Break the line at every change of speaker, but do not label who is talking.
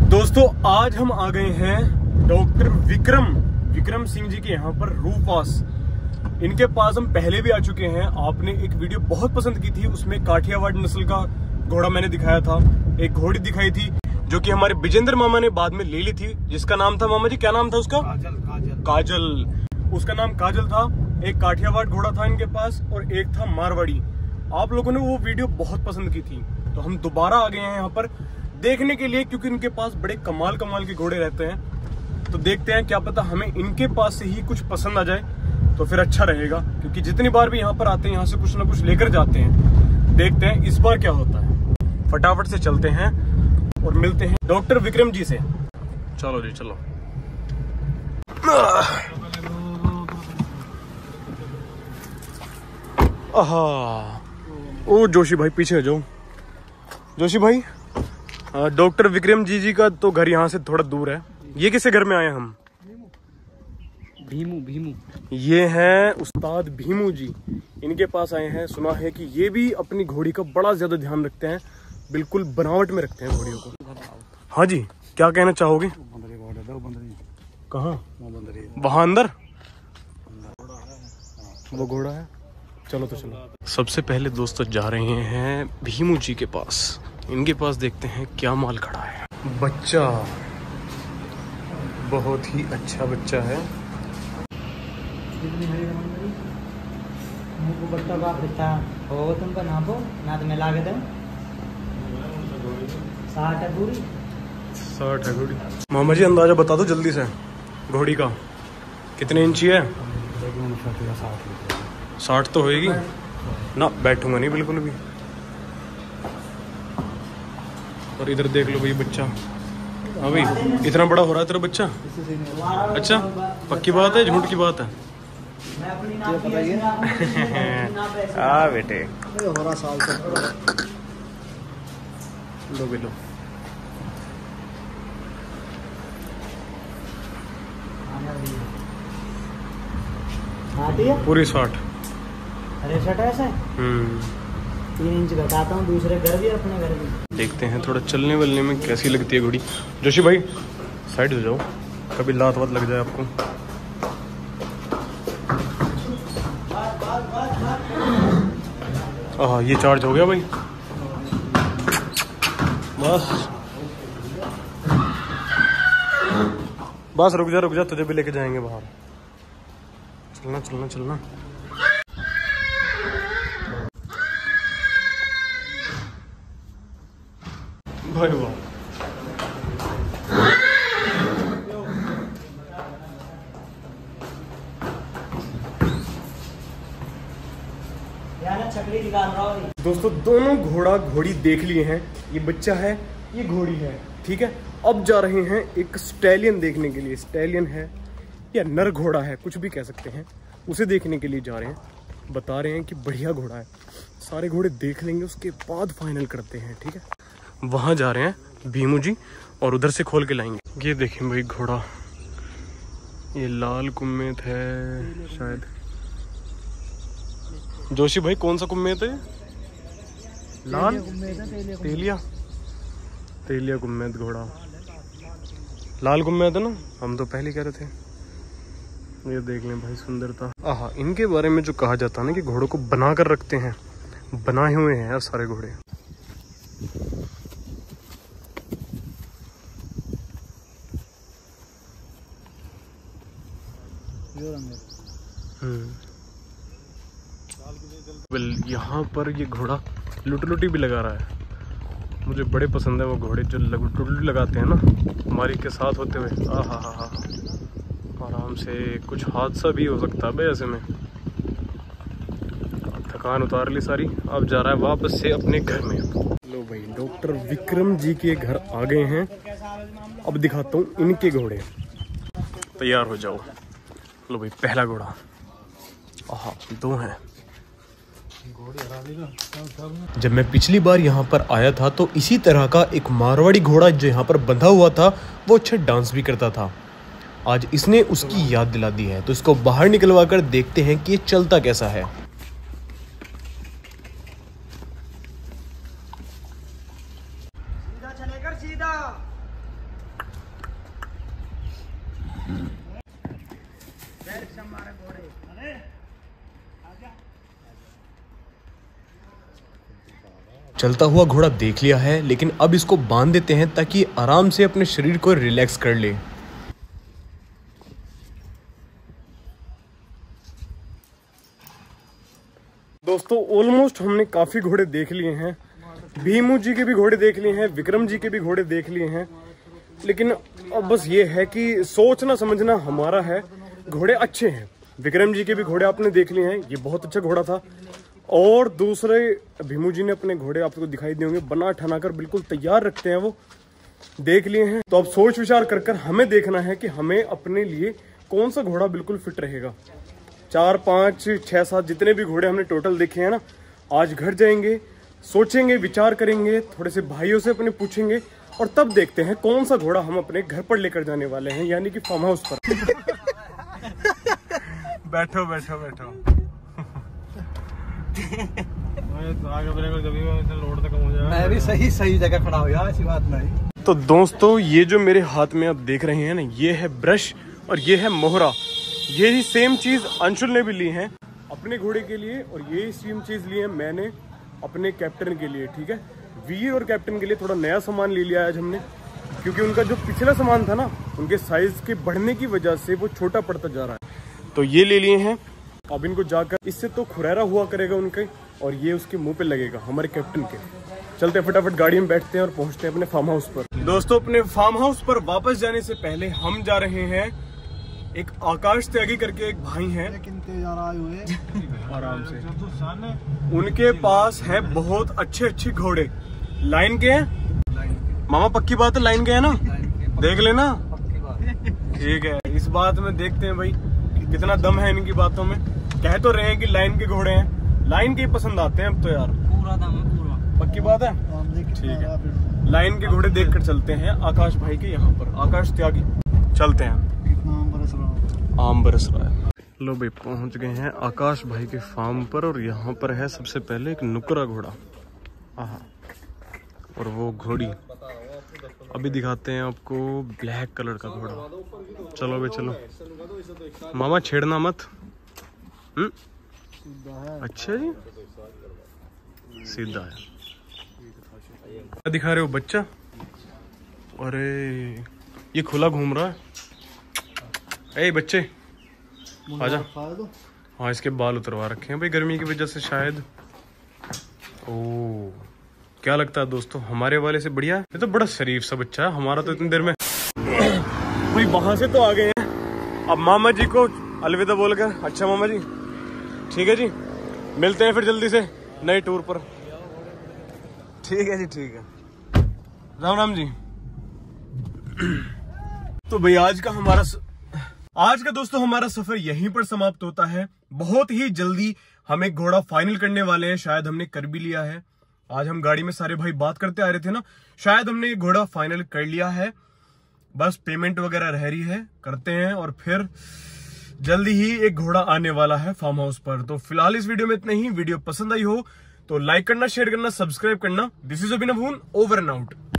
दोस्तों आज हम आ गए हैं डॉक्टर विक्रम सिंह जी के यहाँ पर रूपास। इनके पास हम पहले भी आ चुके हैं। आपने एक वीडियो बहुत पसंद की थी, उसमें काठियावाड़ नस्ल का घोड़ा मैंने दिखाया था, एक घोड़ी दिखाई थी जो कि हमारे विजेंद्र मामा ने बाद में ले ली थी, जिसका नाम था, मामा जी क्या नाम था उसका? काजल। उसका नाम काजल था। एक काठियावाड़ घोड़ा था इनके पास और एक था मारवाड़ी। आप लोगों ने वो वीडियो बहुत पसंद की थी, तो हम दोबारा आ गए हैं यहाँ पर देखने के लिए, क्योंकि इनके पास बड़े कमाल के घोड़े रहते हैं। तो देखते हैं, क्या पता हमें इनके पास से ही कुछ पसंद आ जाए तो फिर अच्छा रहेगा, क्योंकि जितनी बार भी यहाँ पर आते हैं यहाँ से कुछ ना कुछ लेकर जाते हैं। देखते हैं इस बार क्या होता है। फटाफट से चलते हैं और मिलते हैं डॉक्टर विक्रम जी से। चलो जी चलो। ओ जोशी भाई पीछे जाओ। जोशी भाई, डॉक्टर विक्रम जी का तो घर यहाँ से थोड़ा दूर है। ये किसके घर में आए हम? भीमू। ये हैं उस्ताद भीमू जी, इनके पास आए हैं। सुना है कि ये भी अपनी घोड़ी का बड़ा ज्यादा ध्यान रखते हैं, बिल्कुल बनावट में रखते हैं घोड़ियों को। हाँ जी, क्या कहना चाहोगे? कहाँ? वहां अंदर वो घोड़ा है। चलो तो चलो। सबसे पहले दोस्तों जा रहे हैं भीमू जी के पास। इनके पास देखते हैं क्या माल खड़ा है। बच्चा बहुत ही अच्छा बच्चा है। तुमको नापो ना तो मैं ला के दूं। 60 है घोड़ी। 60 है घोड़ी। मामा जी अंदाजा बता दो जल्दी से, घोड़ी का कितने इंची है? 60 तो होएगी ना, बैठूंगा नहीं बिल्कुल भी। और इधर देख लो भाई बच्चा। हाँ भाई, इतना बड़ा हो रहा है तेरा बच्चा? अच्छा, पक्की बात है झूठ की बात है? हाँ बेटे, लो भी लो। पूरी 60।
अरे 60 ऐसा? 3 इंच घटाता हूँ, दूसरे घर भी अपने घर भी।
देखते हैं थोड़ा चलने वलने में कैसी लगती है घोड़ी। जोशी भाई साइड हो जाओ, कभी लात वात लग जाए आपको। ये चार्ज हो गया भाई। बस रुक जा, तुझे भी लेके जाएंगे बाहर। चलना। भाई वाह, दोस्तों दोनों घोड़ा घोड़ी देख लिए हैं। ये बच्चा है, ये घोड़ी है, ठीक है। अब जा रहे हैं एक स्टैलियन देखने के लिए। स्टैलियन है या नर घोड़ा है, कुछ भी कह सकते हैं, उसे देखने के लिए जा रहे हैं। बता रहे हैं कि बढ़िया घोड़ा है। सारे घोड़े देख लेंगे, उसके बाद फाइनल करते हैं, ठीक है। वहां जा रहे हैं भीमू जी और उधर से खोल के लाएंगे। ये देखें भाई घोड़ा, ये लाल कुम्मेत है शायद। जोशी भाई कौन सा कुम्मेत है? लाल तेलिया कुम्मेत घोड़ा। लाल कुम्मेत है ना, हम तो पहले कह रहे थे। ये देख लें भाई सुंदरता। आहा, इनके बारे में जो कहा जाता है ना कि घोड़ों को बना कर रखते हैं, बनाए हुए हैं यार सारे घोड़े। यहाँ पर ये घोड़ा लुटी भी लगा रहा है। मुझे बड़े पसंद है वो घोड़े जो लुटी लगाते हैं ना हमारी के साथ होते हुए। आहा, आराम से कुछ हादसा भी हो सकता है ऐसे में। थकान उतार ली सारी, अब जा रहा है वापस से अपने घर में। लो भाई, डॉक्टर विक्रम जी के घर आ गए हैं। अब दिखाता हूँ इनके घोड़े। तैयार हो जाओ। लो भाई, पहला घोड़ा। आहा, 2 हैं। जब मैं पिछली बार यहाँ पर आया था तो इसी तरह का एक मारवाड़ी घोड़ा जो यहाँ पर बंधा हुआ था, वो अच्छा डांस भी करता था। आज इसने उसकी याद दिला दी है, तो इसको बाहर निकलवा कर देखते हैं कि ये चलता कैसा है। चलता हुआ घोड़ा देख लिया है, लेकिन अब इसको बांध देते हैं ताकि आराम से अपने शरीर को रिलैक्स कर ले। दोस्तों ऑलमोस्ट हमने काफी घोड़े देख लिए हैं, भीमू जी के भी घोड़े देख लिए हैं, विक्रम जी के भी घोड़े देख लिए हैं, लेकिन अब बस ये है कि सोचना समझना हमारा है। घोड़े अच्छे हैं, विक्रम जी के भी घोड़े आपने देख लिए हैं, ये बहुत अच्छा घोड़ा था। और दूसरे भीमू जी ने अपने घोड़े आपको दिखाई देंगे, बना ठना कर बिल्कुल तैयार रखते हैं, वो देख लिए हैं। तो अब सोच विचार कर कर हमें देखना है कि हमें अपने लिए कौन सा घोड़ा बिल्कुल फिट रहेगा। 4, 5, 6, 7 जितने भी घोड़े हमने टोटल देखे हैं ना, आज घर जाएंगे, सोचेंगे, विचार करेंगे, थोड़े से भाइयों से अपने पूछेंगे और तब देखते हैं कौन सा घोड़ा हम अपने घर पर लेकर जाने वाले हैं, यानी कि फार्म हाउस पर। बैठो बैठो बैठो।
मैं भी सही जगह खड़ा हो यार, ऐसी बात नहीं।
तो दोस्तों ये जो मेरे हाथ में आप देख रहे हैं ना, ये है ब्रश और ये है मोहरा। यही सेम चीज अंशुल ने भी ली है अपने घोड़े के लिए, और यही सेम चीज ली है मैंने अपने कैप्टन के लिए। ठीक है, वीर और कैप्टन के लिए थोड़ा नया सामान ले लिया आज हमने, क्योंकि उनका जो पिछला सामान था ना, उनके साइज के बढ़ने की वजह से वो छोटा पड़ता जा रहा है। तो ये ले लिए हैं। अब इनको जाकर, इससे तो खुरैरा हुआ करेगा उनके, और ये उसके मुंह पे लगेगा हमारे कैप्टन के। चलते हैं फटाफट गाड़ी में बैठते हैं और पहुंचते हैं अपने फार्म हाउस पर। दोस्तों अपने फार्म हाउस पर वापस जाने से पहले हम जा रहे हैं, एक आकाश त्यागी करके एक भाई हैं, आराम से, उनके पास है बहुत अच्छे घोड़े। लाइन के हैं मामा, पक्की बात है, लाइन के है ना, देख लेना। ठीक है, इस बात में देखते हैं भाई कितना दम है इनकी बातों में। कह तो रहे हैं कि लाइन के घोड़े हैं, लाइन के ही पसंद आते हैं अब तो यार,
पूरा दम है, पूरा
पक्की बात है। ठीक है, लाइन के घोड़े देख कर चलते हैं आकाश भाई के यहाँ पर, आकाश त्यागी। चलते हैं, आम बरस रहा है। लो भाई पहुंच गए हैं आकाश भाई के फार्म पर, और यहाँ पर है सबसे पहले एक नुकरा घोड़ा, आहा, और वो घोड़ी अभी दिखाते हैं आपको, ब्लैक कलर का घोड़ा। चलो भाई चलो, मामा छेड़ना मत। अच्छा जी, सीधा है। क्या दिखा रहे हो बच्चा? अरे ये खुला घूम रहा है। ए बच्चे आजा। हाँ इसके बाल उतरवा रखे हैं भाई गर्मी की वजह से शायद। ओ क्या लगता है दोस्तों, हमारे वाले से बढ़िया? ये तो बड़ा शरीफ सा बच्चा है, हमारा तो इतनी देर में भाई वहां से तो आ गए हैं। अब मामा जी को अलविदा बोलकर, अच्छा मामा जी ठीक है जी, मिलते हैं फिर जल्दी से नए टूर पर। ठीक है जी, ठीक है, राम राम जी। तो भाई आज का दोस्तों हमारा सफर यहीं पर समाप्त होता है। बहुत ही जल्दी हम एक घोड़ा फाइनल करने वाले हैं, शायद हमने कर भी लिया है। आज हम गाड़ी में सारे भाई बात करते आ रहे थे ना, शायद हमने एक घोड़ा फाइनल कर लिया है, बस पेमेंट वगैरह रह रही है, करते हैं और फिर जल्दी ही एक घोड़ा आने वाला है फार्म हाउस पर। तो फिलहाल इस वीडियो में इतना ही। वीडियो पसंद आई हो तो लाइक करना, शेयर करना, सब्सक्राइब करना। This is Abhinav, over and out.